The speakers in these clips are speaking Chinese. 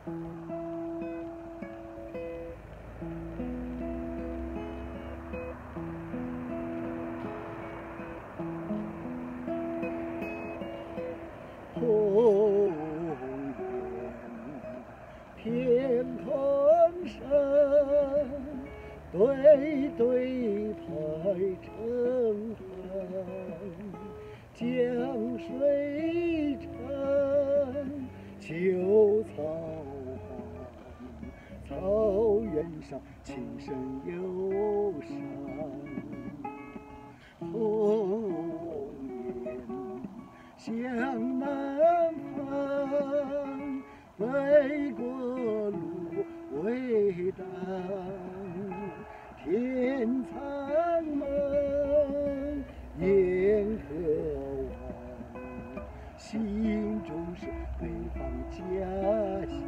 红颜天空深，对对排成行。江水长，秋草黄，草原上琴声忧伤。红颜向南方，北国路未当。天苍茫，雁可望，心中是北方家乡。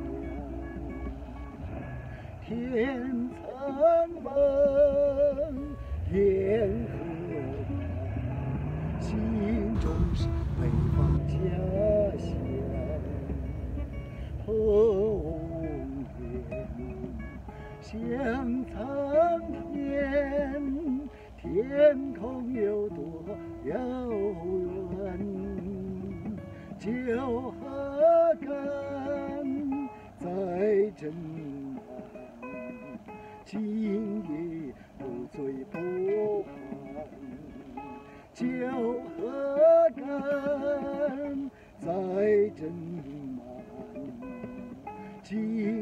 天苍茫，雁可望，心中是北方家乡。红颜向苍天，天空有多遥远？九河干在震南，今夜不醉不还。九河干在震南，今